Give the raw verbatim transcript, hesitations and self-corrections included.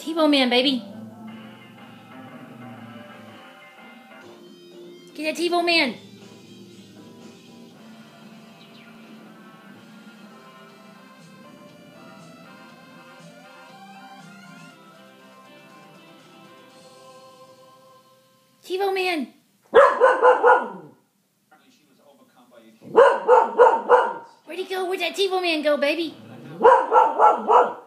TiVo Man, baby. Get that TiVo Man. TiVo Man. Where'd he go? Where'd that TiVo Man go, baby?